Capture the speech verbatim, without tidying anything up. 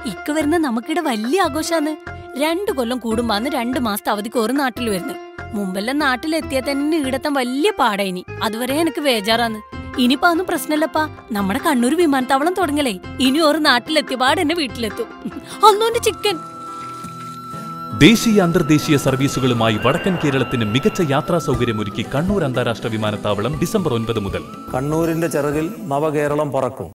ഇക്ക വരുന്ന നമുക്കിടെ വലിയ ആഘോഷാന്ന്. രണ്ടു കൊല്ലം കൂടുമ്പാന്ന് രണ്ടു മാസത്തെ അവധിക്ക് ഒരു നാട്ടിൽ വരുന്നു. മുമ്പെല്ലാം നാട്ടിലെത്തിയാൽ തന്നെ ഈടത്തം വലിയ പാടായിനി. അതുവരെ എനിക്ക് വേജാറാന്ന്. ഇനിയിപ്പോ ഒന്നും പ്രശ്നമില്ലപ്പാ. നമ്മുടെ കണ്ണൂർ വിമാനത്താവളം തുടങ്ങലേ. ഇനി ഒരു നാട്ടിലെത്തിയ പാട് എന്നെ വീട്ടിലെത്തും. അന്നോന്റെ ചിക്കൻ. ദേശീയ അന്തർദേശീയ സർവീസുകളുമായി വടക്കൻ കേരളത്തിന് മികച്ച യാത്രാ സൗകര്യമൊരുക്കി കണ്ണൂർ അന്താരാഷ്ട്ര വിമാനത്താവളം ഡിസംബർ ഒൻപത് മുതൽ. കണ്ണൂരിന്റെ ചിറകിൽ നവകേരളം പറക്കും.